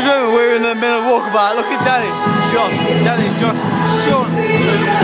Ladies and gentlemen, we're in the middle of walkabout. Look at Danny, John, Danny, John, Sean.